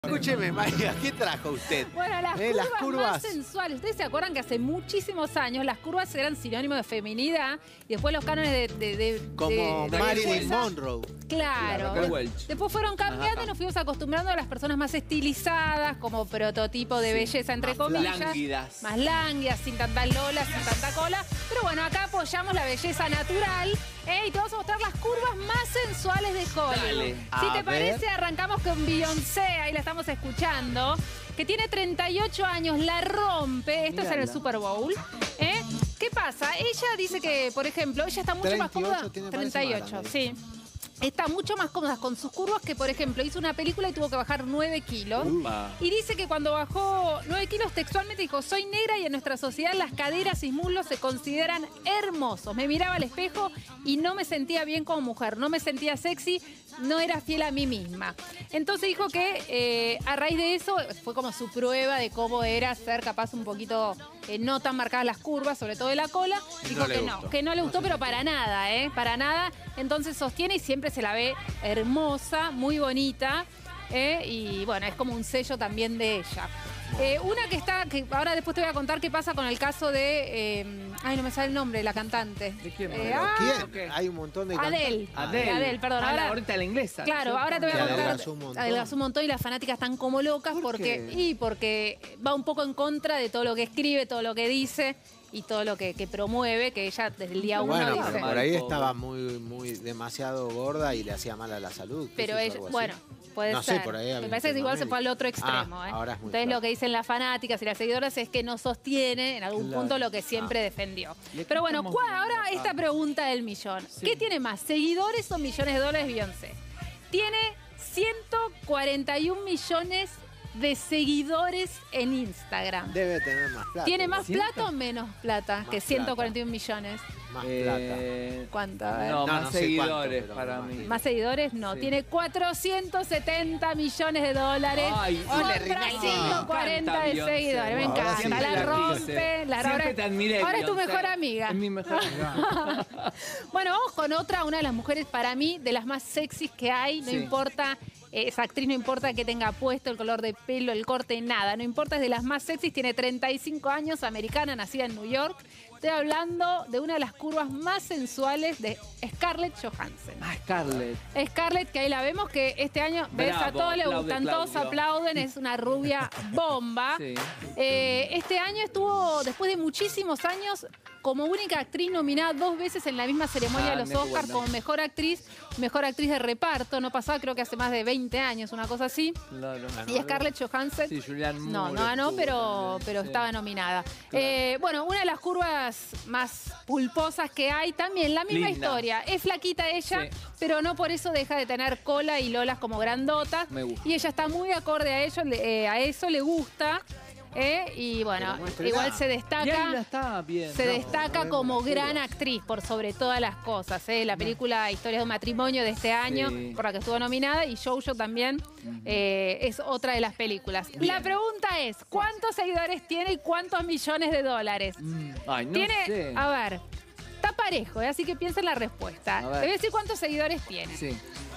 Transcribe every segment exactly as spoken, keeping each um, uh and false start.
Escúcheme, María, ¿qué trajo usted? Bueno, las, ¿Eh? curvas las curvas más sensuales. ¿Ustedes se acuerdan que hace muchísimos años las curvas eran sinónimo de feminidad y después los cánones de... de, de Como de, de Marilyn belleza, Monroe. Claro. Claro, De, después fueron cambiando Ajá. y nos fuimos acostumbrando a las personas más estilizadas, como prototipo de Sí, belleza, entre más comillas. lánguidas. Más lánguidas, sin tantas lolas, sin tanta cola. Pero bueno, acá apoyamos la belleza natural. ¿eh? Y te vamos a mostrar las curvas más sensuales de Hollywood. Dale. Si A te ver. parece, arrancamos con Beyoncé, ahí la estamos escuchando, que tiene treinta y ocho años, la rompe, esto es en el Mírala. Super Bowl. ¿eh? ¿Qué pasa? Ella dice que, por ejemplo, ella está mucho más treinta y ocho cómoda. tiene, treinta y parece ocho, más sí. Está mucho más cómoda con sus curvas que, por ejemplo, hizo una película y tuvo que bajar nueve kilos. Upa. Y dice que cuando bajó nueve kilos textualmente dijo, soy negra y en nuestra sociedad las caderas y muslos se consideran hermosos. Me miraba al espejo y no me sentía bien como mujer, no me sentía sexy, no era fiel a mí misma. Entonces dijo que eh, a raíz de eso fue como su prueba de cómo era ser capaz un poquito eh, no tan marcadas las curvas, sobre todo de la cola. Dijo no le que no, gustó. que no le gustó, pero para nada, ¿eh? Para nada. Entonces sostiene y siempre se la ve hermosa, muy bonita. ¿eh? Y bueno, es como un sello también de ella. Eh, una que está, que ahora después te voy a contar qué pasa con el caso de... eh, ay, no me sale el nombre de la cantante. ¿De quién? Eh, ¿Pero ah, quién? ok. Hay un montón de Adele. cantantes. Adele. Adele, perdón, Ah, ahora- la, ahorita la inglesa. Claro, ahora te voy a Que contar. adelgazó un montón. Adelgazó un montón y las fanáticas están como locas ¿Por porque. qué? Y porque va un poco en contra de todo lo que escribe, todo lo que dice y todo lo que, que promueve, que ella desde el día uno Bueno, dice. pero Mal, por ahí pobre. estaba muy, muy demasiado gorda y le hacía mal a la salud. ¿Qué Pero sé yo, ella, algo así? bueno, puede No ser. sé, por ahí había Me un parece que tema igual se médico. fue al otro extremo. Ah, ¿eh? ahora es muy Entonces claro. lo que dicen las fanáticas y las seguidoras es que no sostiene en algún Claro. punto lo que siempre defendió. Y aquí Pero bueno, estamos ¿cuál- viendo, ahora ah. esta pregunta del millón. Sí. ¿Qué tiene más, seguidores o millones de dólares Beyoncé? Tiene ciento cuarenta y un millones de seguidores en Instagram. Debe tener más plata. ¿Tiene más ¿Ciento? plata o menos plata Más que ciento cuarenta y un millones? Más Eh, ¿Cuánto? A ver. No, No, más no sé seguidores cuánto, pero para me mí. ¿Más seguidores? No. Sí. Tiene cuatrocientos setenta millones de dólares. Ay, contra ole, Rinaldi. ciento cuarenta de Me encanta seguidores. Me Beyoncé. encanta. Siempre La la rompe. quise. La Siempre ahora, te admiré, ahora es tu Beyoncé. mejor amiga. Es mi mejor amiga. Bueno, vamos con otra, una de las mujeres para mí, de las más sexys que hay. No Sí. importa, eh, esa actriz no importa que tenga puesto, el color de pelo, el corte, nada. No importa, es de las más sexys. Tiene treinta y cinco años, americana, nacida en New York. Estoy hablando de una de las curvas más sensuales de Scarlett Johansson. Ah, Scarlett. Scarlett, que ahí la vemos, que este año, ves, a Bravo, todos le aplaude, gustan, todos Claudio. aplauden, es una rubia bomba. Sí. Eh, este año estuvo, después de muchísimos años, como única actriz nominada dos veces en la misma ceremonia Ah, de los me Oscars acuerdo. como mejor actriz, mejor actriz de reparto. No pasaba, creo que hace más de veinte años, una cosa así. Claro. Y Scarlett Johansson Sí, Julianne no, Moore no ganó, estuvo pero, también, pero sí. estaba nominada. Eh, bueno, una de las curvas más pulposas que hay, también la misma Linda. historia. Es flaquita ella, Sí. pero no por eso deja de tener cola y lolas como grandotas. Me gusta. Y ella está muy acorde a ello, le- eh, a eso le gusta. eh, y bueno, Pero muéstrela. igual se Y ahí la destaca. está bien. Se ¿no? destaca no como vemos las gran curvas. actriz por sobre todas las cosas. ¿eh? La película Historias de un matrimonio de este año, Sí. por la que estuvo nominada, y Jojo también eh, es otra de las películas. La pregunta es, ¿cuántos seguidores tiene y cuántos millones de dólares? Mm, Ay, no tiene, sé. a ver, está parejo, ¿eh? Así que piensa en la respuesta. A Te ver. voy a decir cuántos seguidores tiene. Sí.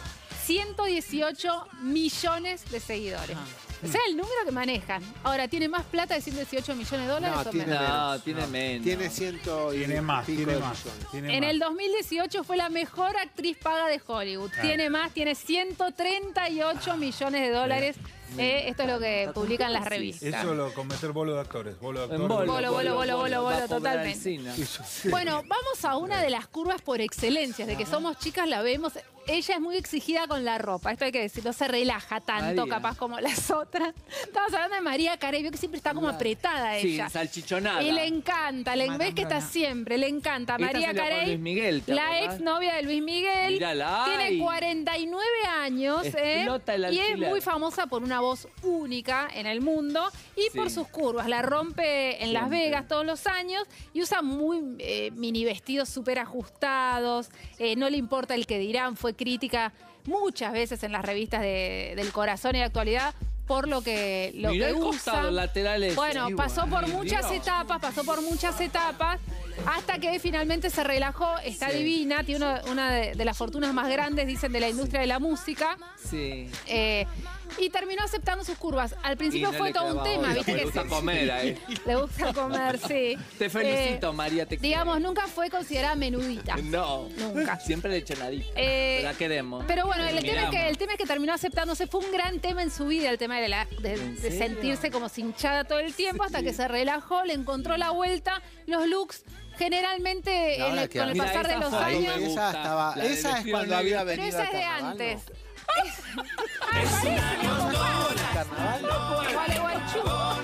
ciento dieciocho millones de seguidores. Ah. O sea, el número que manejan. Ahora, ¿tiene más plata de ciento dieciocho millones de dólares No, o tiene menos? No, menos. tiene menos. Tiene ciento y Tiene más, pico tiene de más. millones. Tiene En más. el dos mil dieciocho fue la mejor actriz paga de Hollywood. Claro. Tiene más, tiene ciento treinta y ocho millones de dólares. Eh, esto es lo que publican las revistas. Eso lo con meter bolo de actores. Bolo de actores. En bolo, Bolo, bolo, bolo, bolo, va bolo, a poblar totalmente. Alsina. Eso sí. Bueno, vamos a una de las curvas por excelencia, de que somos chicas, la vemos. Ella es muy exigida con la ropa, esto hay que decir, no se relaja tanto María. capaz como las otras. Estamos hablando de María Carey, veo que siempre está como apretada Sí, ella. salchichonada. Y le encanta, le, ves que está siempre, le encanta. Esta María salió con Carey, Luis Miguel, ¿te la acordás? ex novia de Luis Miguel, Mírala, tiene ay. cuarenta y nueve años eh, Explota el y es alquiler. muy famosa por una voz única en el mundo y Sí. por sus curvas. La rompe en Las Siempre. Vegas todos los años y usa muy eh, mini vestidos súper ajustados, eh, no le importa el que dirán, fue crítica muchas veces en las revistas de- del corazón y de actualidad por lo que, lo Mirá que el costado, usa. laterales. Bueno, Sí, pasó por ay, muchas Dios. etapas, pasó por muchas etapas, hasta que finalmente se relajó, está Sí. divina, tiene una, una de, de las fortunas más grandes, dicen, de la industria de la música. Sí. Eh, y terminó aceptando sus curvas. Al principio Y no fue le todo un clavaba tema, bola, ¿viste? Le Que gusta comer a él. le gusta comer, sí. Te felicito, Eh, María. Te Digamos, nunca fue considerada menudita. No. Nunca. Siempre le echonadita. Eh, la queremos. Pero bueno, el tema, es que, Miramos. el tema es que terminó aceptándose. Fue un gran tema en su vida, el tema de, la, de, ¿En de serio? sentirse como hinchada todo el tiempo hasta que se relajó, le encontró la vuelta. Los looks, generalmente, ¿Y ahora en el- qué con el hace? Mira, pasar de esa los foto Ahí, me años. gusta. esa estaba, La del esa es vestido cuando negro. había Pero venido esa al es de carnaval, antes. ¿no? Es- Ay, parece que no pasa. ¿Carnaval? Gualeguaychú.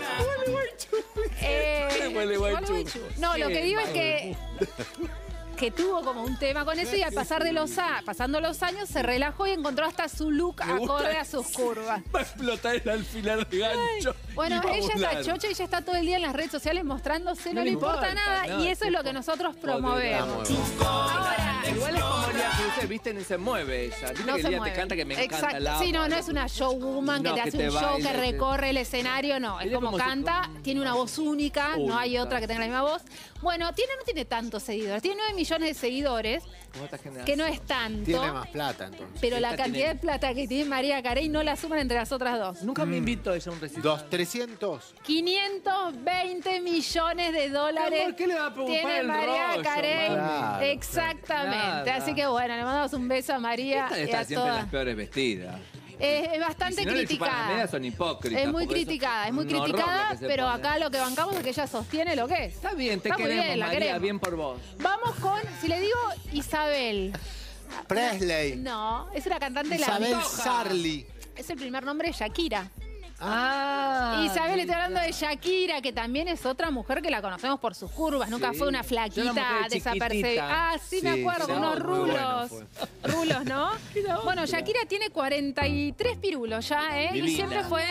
Eh, Gualeguaychú. Gualeguaychú. No, lo Qué que digo es mal. que que tuvo como un tema con eso y al pasar de los a- pasando los años se relajó y encontró hasta su look Me gusta acorde a sus curvas. Va a explotar el alfiler de gancho. Bueno, y va a ella está volar. chocha y ella está todo el día en las redes sociales mostrándose, no, No le le importa, importa, nada no, y eso es lo que nosotros promovemos. Ahora, Igual es como María Cruce, viste, ni se mueve ella. Viste no que se ella mueve. te canta que me encanta Exacto. el agua. Sí, no, no es una showwoman que No, te que hace te un show baila, que que- recorre el escenario, no. Es Ella como como si- canta, tiene una voz única, no hay Única. otra que tenga la misma voz. Bueno, tiene, no tiene tantos seguidores, tiene nueve millones de seguidores, ¿Cómo esta generación? que no es tanto. Tiene más plata, entonces. Pero la Esta cantidad tiene- de plata que tiene María Carey no la suman entre las otras dos. Nunca me invito a ella a un recital. Dos, trescientos. quinientos veinte millones de dólares Amor, ¿qué le va a preocupar tiene el María rollo, Carey. mami? Claro, Exactamente. Nada. Así que bueno, le mandamos un beso a María Esta y está a siempre en todas. las peores vestidas. Es, es bastante Y si no le chupan las criticada. medias, son hipócritas. Es muy porque eso criticada, es muy un horror criticada, lo que se pero pone. acá lo que bancamos es que ella sostiene lo que es. Está bien, te Está muy queremos, bien, la María, queremos. bien por vos. Vamos con, si le digo Isabel. Presley. No, es una cantante de la Isabel Pantoja. Sarli. Es el primer nombre de Shakira. Ah. Isabel, estoy hablando de Shakira, que también es otra mujer que la conocemos por sus curvas. Nunca Sí. fue una Yo una flaquita mujer desapercibida. chiquitita. Ah, sí, Sí, me acuerdo, sí, unos muy rulos. bueno Rulos, ¿no? Bueno, Shakira tiene cuarenta y tres pirulos ya, ¿eh? Y Divina. siempre fue.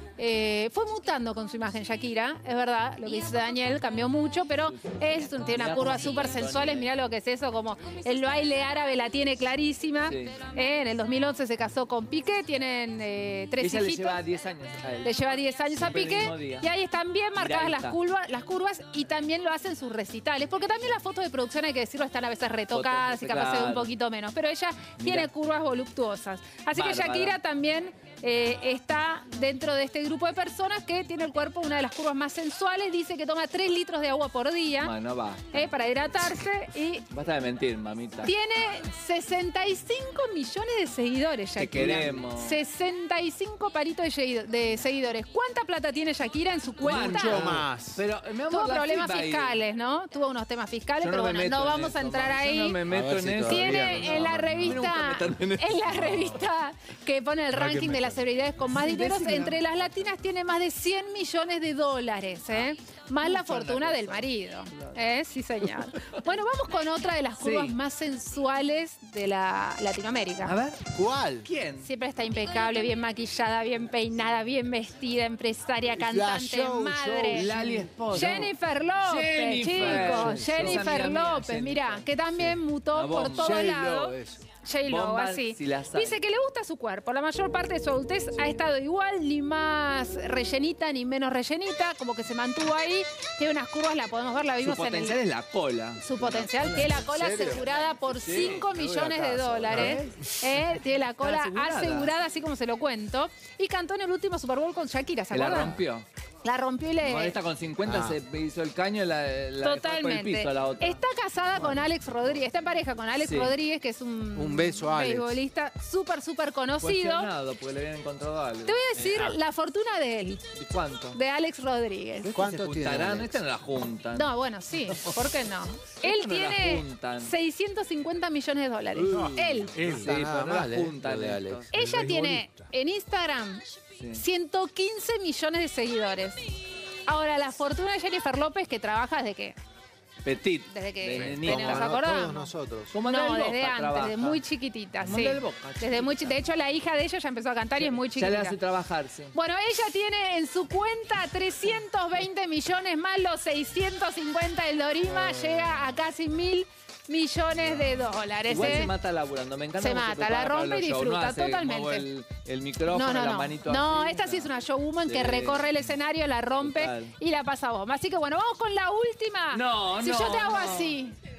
eh, fue mutando con su imagen Shakira, es verdad, lo que dice Daniel cambió mucho, pero es, tiene una curva súper sensuales, mirá lo que es eso, como el baile árabe la tiene clarísima. Sí. Eh, en el dos mil once se casó con Piqué, tienen eh, tres Ella le hijitos. lleva diez años a él. Le lleva diez años a Siempre el Piqué mismo día. y ahí están bien marcadas Mirá, ahí las está. curvas, las curvas y también lo hacen sus recitales, porque también las fotos de producción, hay que decirlo, están a veces retocadas y capaz se ve un claro. poquito menos, pero ella tiene Mirá. curvas voluptuosas. Así que Bárbara. Shakira también eh, está dentro de este grupo de personas que tiene el cuerpo una de las curvas más sensuales, dice que toma tres litros de agua por día Bueno, va. eh, para hidratarse y Basta de mentir, mamita. tiene sesenta y cinco millones de seguidores, Te Shakira. queremos. sesenta y cinco paritos de, segui- de seguidores. ¿Cuánta plata tiene Shakira en su cuenta? Mucho más. Pero, mi amor, Tuvo la problemas flipa ahí. fiscales, ¿no? Tuvo unos temas fiscales, Yo pero me bueno, meto no en vamos a eso, entrar mami. ahí. Yo no me A meto ver en si eso. todavía Tiene no en la vamos. revista, Nunca me metan en eso. en la revista que pone el Ahora que ranking me de las metan. celebridades con más dinero, Decime. entre las latinas tiene más de cien millones de dólares, ¿eh? Más la fortuna del marido, ¿eh? Sí, señor. Bueno, vamos con otra de las curvas Sí. más sensuales de la Latinoamérica. A ver, ¿Cuál? ¿quién? Siempre está impecable, bien maquillada, bien peinada, bien vestida, empresaria, cantante, show, madre. show, Lali Esposa. Jennifer López, Jennifer. chicos. Sí, Jennifer sos amiga mía, López, Jennifer. mira, que también mutó Una por bomba. todos J-Lo, lados. eso. J-Lo, Bomba así. si las hay. Dice que le gusta su cuerpo. La mayor parte de su adultez ha estado igual, ni más rellenita ni menos rellenita, como que se mantuvo ahí. Tiene unas curvas, la podemos ver, la Su vimos en potencial el... es la cola. Su potencial, tiene la cola ¿En serio? asegurada por Sí, cinco me voy a millones de casa, dólares. Eh, tiene la cola asegurada. asegurada, así como se lo cuento. Y cantó en el último Super Bowl con Shakira, ¿se Se la acuerdan? rompió. La rompió y le... Con esta con cincuenta Ah. se hizo el caño, la, la dejó por el Totalmente. piso a la otra. Está casada con Alex Rodríguez, está en pareja con Alex Sí. Rodríguez, que es un, Un beso a Alex. beisbolista súper, súper conocido. Cuestionado, porque le habían encontrado algo. Te voy a decir la fortuna de él, ¿Y cuánto? de Alex Rodríguez. ¿Cuánto ¿Se tiene juntarán? Alex? Esta no la juntan. No, bueno, sí, ¿por qué no? Él no la tiene juntan. seiscientos cincuenta millones de dólares. Uh. Él. Él. Está Sí, nada pero no la mal, eh, juntan lo de estos. Alex. Ella El tiene beisbolista. en Instagram Sí. ciento quince millones de seguidores. Ahora, la fortuna de Jennifer López, que trabaja desde que... Petit. Desde que de tenemos- nenita. ¿nos Como acordamos? todos nosotros. Como No, Andrea del desde Boca antes, trabaja. desde muy chiquitita, Como sí. Andrea del Boca, Desde muy chi- De hecho, la hija de ella ya empezó a cantar y es muy Ya chiquita. le hace trabajar, sí. Bueno, ella tiene en su cuenta trescientos veinte millones más los seiscientos cincuenta del Dorima, llega a casi mil millones de dólares. Igual ¿eh? se mata laburando, me encanta Se cómo mata, prepara la para rompe los y shows. disfruta, No hace, totalmente. muevo el, el micrófono, No, no, la no. manito No, así, esta sí es una showwoman Sí. que recorre el escenario, la rompe Total. y la pasa a bomba. Así que bueno, vamos con la última. No, si no, yo te hago no. así.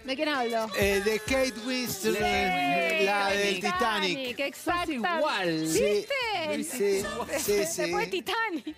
¿De quién hablo? Eh, de Kate Winslet, Sí, la del Titanic. Exacto. igual. Sí, ¿Viste? sí, sí, Se sí. fue Titanic.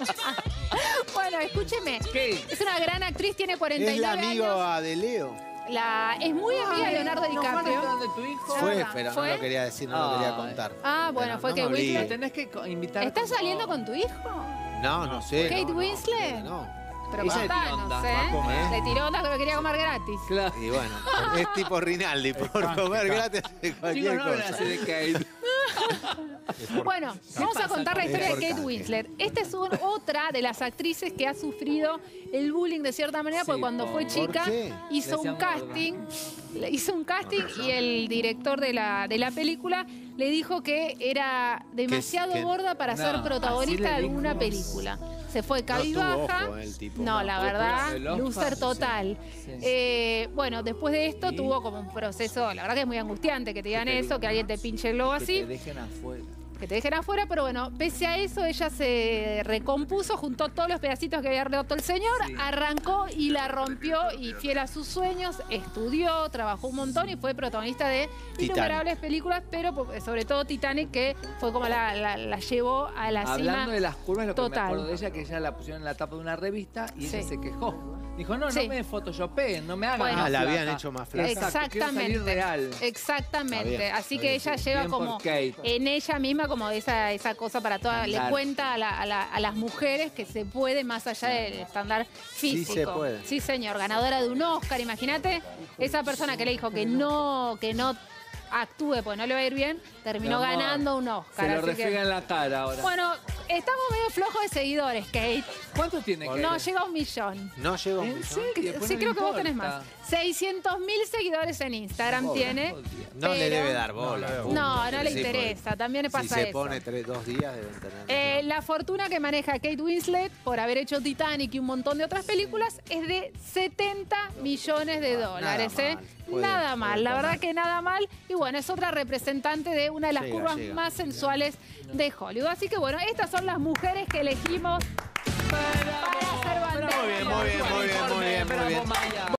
Bueno, escúcheme. ¿Qué? Es una gran actriz, tiene cuarenta y Es la nueve amiga años. de Leo. La, es muy amiga de Leonardo ¿No fue el DiCaprio. restaurante de tu hijo? Fue, verdad. pero ¿Fue? no lo quería decir, no lo quería Ay. contar. Ah, bueno, Pero fue no que me olvides. Winslet. Lo tenés que co- invitar. ¿Estás por saliendo favor. con tu hijo? No, no sé. ¿Kate no, no, Winslet? No. Pero Ella le contá, tiró no onda, sé. va a comer. Le tiró onda que lo quería comer gratis. Claro. Y bueno, es tipo Rinaldi, por canje, comer canje. gratis de Chicos, cualquier no me cosa. hace de Kate. Es por- Bueno, vamos a pasa contar la con- historia de por Kate canje. Winslet. Esta es un- otra de las actrices que ha sufrido el bullying de cierta manera, Sí, porque cuando fue ¿por chica qué? hizo Le un decían casting, le hizo un casting y el director de la, de la película le dijo que era demasiado que- gorda para no, ser así protagonista le de dijo. una película. Se fue tuvo cabizbaja. ojo, el tipo, No, no. la Fue verdad, por el Oscar, loser sí. total. Sí. Eh, bueno, después de esto ¿Y? tuvo como un proceso, la verdad que es muy angustiante que te digan te eso, digan que alguien te pinche el globo Que así. te dejen afuera. Que te dejen afuera, pero bueno, pese a eso, ella se recompuso, juntó todos los pedacitos que había roto el señor, Sí. arrancó y la rompió, y fiel a sus sueños, estudió, trabajó un montón y fue protagonista de innumerables películas, pero po- sobre todo Titanic, que fue como la, la- la llevó a la Hablando cima. de las curvas, lo que total. me acuerdo de ella, que ella la pusieron en la tapa de una revista y ella Sí. se quejó. Dijo, no, no Sí. me photoshopeen, no me hagan Bueno. más Ah, la flaca. habían hecho más flaca. Exacto, quiero salir Exactamente. real. Exactamente. Está bien, Así está que bien, ella sí. lleva Bien por como Kate. en ella misma como esa, esa cosa para toda, le Andar. cuenta a, la- a la- a las mujeres que se puede más allá del estándar Sí físico. se puede. Sí, señor, ganadora de un Oscar, imagínate, esa persona que le dijo que no, que no actúe porque no le va a ir bien, terminó Mi amor, ganando un Oscar. Se lo así que- refriega en la cara ahora. Bueno, estamos medio flojos de seguidores, Kate. ¿Cuánto tiene que No, llega a un millón. No llegó a un ¿En millón. serio? Que- Pues sí, no creo le que vos tenés importa. más. seiscientos mil seguidores en Instagram Pobre, tiene. jodido. No le pero- debe dar bola. No, punto. No, no le Sí, interesa. También le porque pasa Si se eso. pone tres, dos días, deben tener. Eh, la fortuna que maneja Kate Winslet por haber hecho Titanic y un montón de otras películas es de setenta millones de dólares. nada ¿eh? mal. Puede- Nada puede mal, la comer. verdad que nada mal. Y bueno, es otra representante de una de las Llega, curvas llega. más sensuales de Hollywood. Así que bueno, estas son las mujeres que elegimos para ser bandera. Muy bien, muy bien, muy bien, muy bien, muy bien. Bravo, Maya.